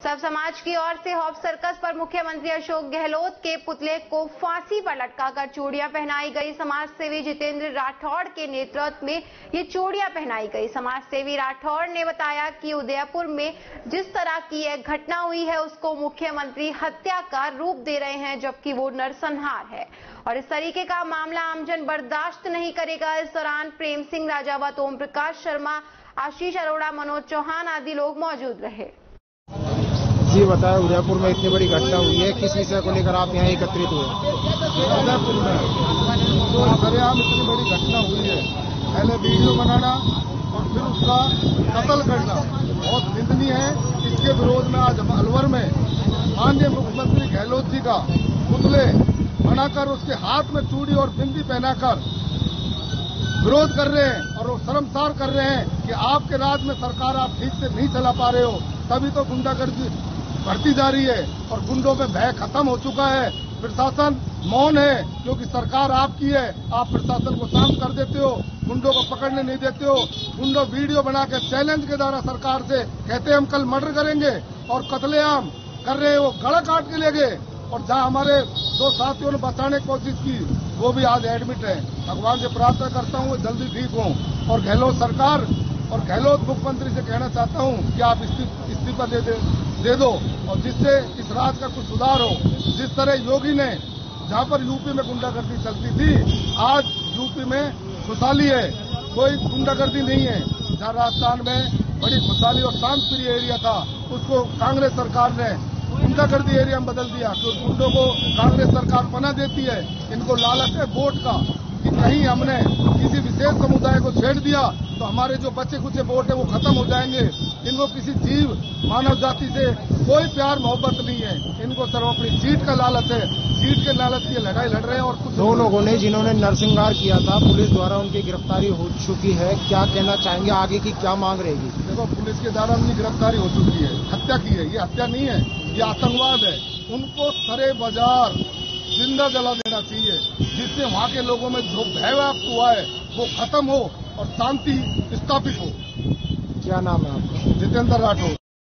सब समाज की ओर से हॉप सर्कस पर मुख्यमंत्री अशोक गहलोत के पुतले को फांसी पर लटकाकर चूड़ियां पहनाई गई। समाज सेवी जितेंद्र राठौड़ के नेतृत्व में ये चूड़ियां पहनाई गई। समाज सेवी राठौड़ ने बताया कि उदयपुर में जिस तरह की यह घटना हुई है उसको मुख्यमंत्री हत्या का रूप दे रहे हैं, जबकि वो नरसंहार है और इस तरीके का मामला आमजन बर्दाश्त नहीं करेगा। इस दौरान प्रेम सिंह राजावत, ओम प्रकाश शर्मा, आशीष अरोड़ा, मनोज चौहान आदि लोग मौजूद रहे। जी बताया, उदयपुर में इतनी बड़ी घटना हुई है, किस विषय को लेकर आप यहाँ एकत्रित हुए? उदयपुर में तो सरेआम इतनी बड़ी घटना हुई है, पहले वीडियो बनाना और फिर उसका कत्ल करना बहुत निंदनीय है। इसके विरोध में आज हम अलवर में माननीय मुख्यमंत्री गहलोत जी का पुतले बनाकर उसके हाथ में चूड़ी और बिंदी पहनाकर विरोध कर रहे हैं और वो शर्मसार कर रहे हैं कि आपके राज में सरकार आप ठीक से नहीं चला पा रहे हो, तभी तो गुंडागर्दी बढ़ती जा रही है और गुंडों में भय खत्म हो चुका है। प्रशासन मौन है क्योंकि सरकार आपकी है, आप प्रशासन को शांत कर देते हो, गुंडों को पकड़ने नहीं देते हो। गुंडों वीडियो बना के चैलेंज के द्वारा सरकार से कहते हैं हम कल मर्डर करेंगे और कत्लेआम कर रहे हैं। वो गला काट के ले गए और जहां हमारे दो साथियों ने बचाने की कोशिश की वो भी आज एडमिट है। भगवान से प्रार्थना करता हूं वो जल्दी ठीक हों और गहलोत सरकार और गहलोत मुख्यमंत्री से कहना चाहता हूं कि आप इस्तीफा दे दो और जिससे इस राज्य का कुछ सुधार हो। जिस तरह योगी ने जहां पर यूपी में गुंडागर्दी चलती थी, आज यूपी में खुशहाली है, कोई गुंडागर्दी नहीं है। जहां राजस्थान में बड़ी खुशहाली और शांत प्रिय एरिया था उसको कांग्रेस सरकार ने गुंडागर्दी एरिया में बदल दिया। क्योंकि गुंडों को कांग्रेस सरकार पनाह देती है, इनको लालच है वोट का कि कहीं हमने किसी विशेष समुदाय को छेड़ दिया तो हमारे जो बचे कुचे वोट है वो खत्म हो जाएंगे। इनको किसी जीव मानव जाति से कोई प्यार मोहब्बत नहीं है, इनको सिर्फ अपनी सीट का लालच है। सीट के लालच की लड़ाई लड़ रहे हैं। और कुछ दो लोगों ने जिन्होंने नरसंहार किया था, पुलिस द्वारा उनकी गिरफ्तारी हो चुकी है, क्या कहना चाहेंगे, आगे की क्या मांग रहेगी? देखो, पुलिस के द्वारा उनकी गिरफ्तारी हो चुकी है, हत्या की है, ये हत्या नहीं है, ये आतंकवाद है। उनको सरे बाजार जिंदा जला देना चाहिए जिससे वहां के लोगों में जो भय व्याप्त हुआ है वो खत्म हो और शांति स्थापित हो। क्या नाम है आपका? जितेंद्र राठौड़।